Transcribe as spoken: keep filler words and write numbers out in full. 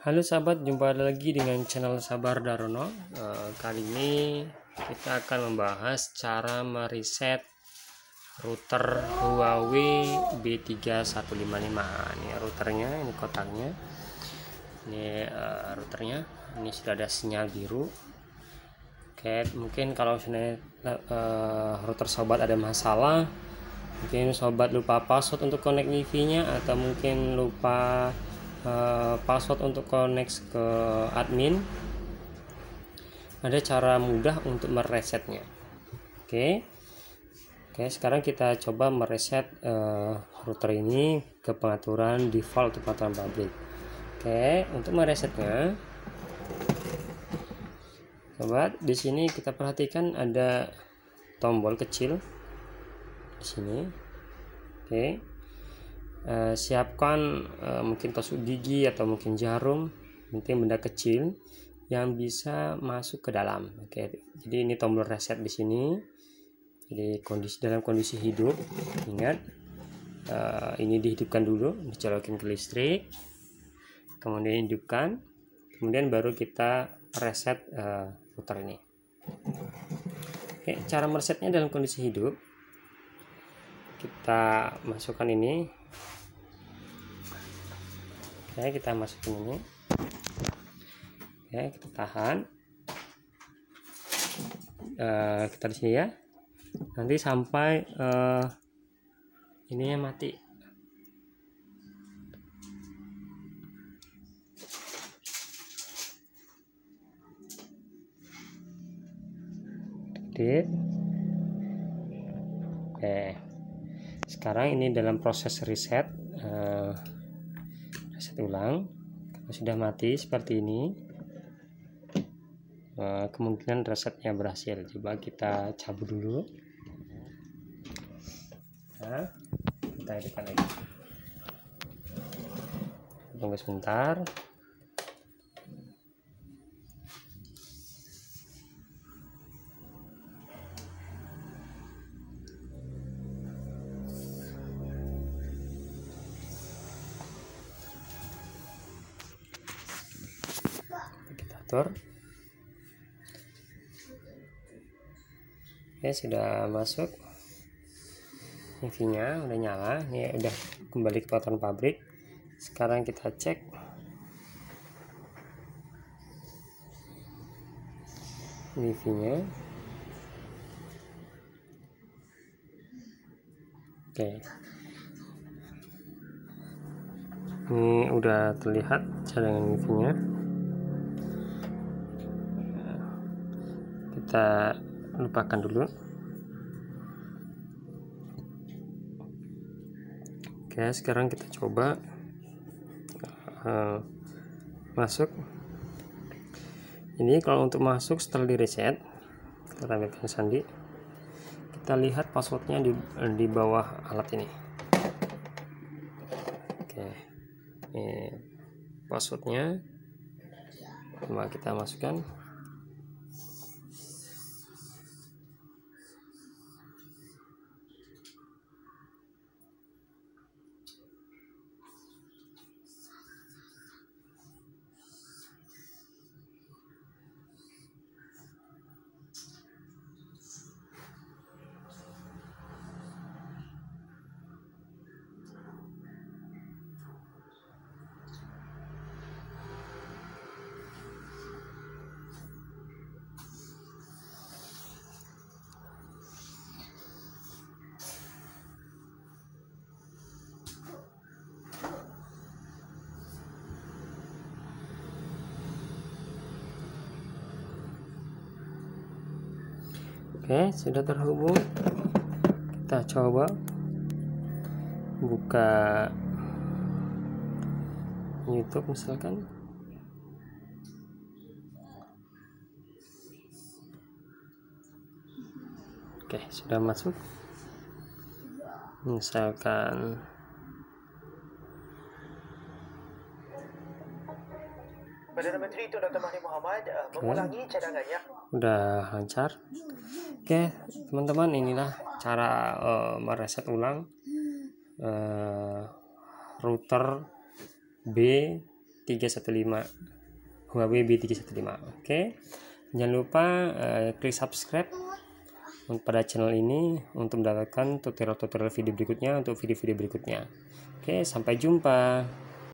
Halo sahabat, jumpa lagi dengan channel Sabar Darono. Uh, kali ini kita akan membahas cara mereset router Huawei B tiga satu lima lima. Ini routernya, ini kotaknya. Ini uh, routernya. Ini sudah ada sinyal biru. Oke, mungkin kalau misalnya uh, router sobat ada masalah, mungkin sobat lupa password untuk connect wifi-nya, atau mungkin lupa Uh, password untuk connect ke admin, ada cara mudah untuk meresetnya. Oke, oke. Sekarang kita coba mereset uh, router ini ke pengaturan default atau pengaturan public. Oke, untuk meresetnya, sobat, di sini kita perhatikan ada tombol kecil di sini. Oke. Uh, siapkan uh, mungkin tusuk gigi atau mungkin jarum, mungkin benda kecil yang bisa masuk ke dalam. Oke, jadi ini tombol reset di sini. Jadi kondisi dalam kondisi hidup, ingat uh, ini dihidupkan dulu, dicolokin ke listrik, kemudian hidupkan, kemudian baru kita reset uh, router ini. Oke, cara meresetnya dalam kondisi hidup, kita masukkan ini. Oke, kita masukin ini. Oke, kita tahan. Uh, kita di sini ya. Nanti sampai uh, ininya mati. Oke. Oke. Sekarang ini dalam proses reset. Uh, reset ulang. Kalau sudah mati seperti ini, uh, kemungkinan resetnya berhasil. Coba kita cabut dulu. Nah, kita hidupkan lagi. Tunggu sebentar. Kita atur. Oke, sudah masuk. wifi-nya udah nyala, ini udah kembali ke pengaturan pabrik. Sekarang kita cek wifi-nya. Oke, ini udah terlihat jaringan wifi-nya. Kita lupakan dulu. Oke, sekarang kita coba uh, masuk. Ini kalau untuk masuk setelah di reset, kita tampilkan sandi. Kita lihat passwordnya di, di bawah alat ini. Oke, ini passwordnya. Coba kita masukkan. Oke, sudah terhubung. Kita coba buka YouTube misalkan. Oke, sudah masuk. Misalkan Perdana Menteri Tun Dr Mahathir Mohamad uh, mengulangi cadangannya. Udah lancar. Oke, teman-teman, inilah cara uh, mereset ulang uh, router B tiga satu lima, Huawei B tiga satu lima. Oke, jangan lupa uh, klik subscribe pada channel ini untuk mendapatkan tutorial-tutorial video berikutnya untuk video-video berikutnya. Oke, sampai jumpa.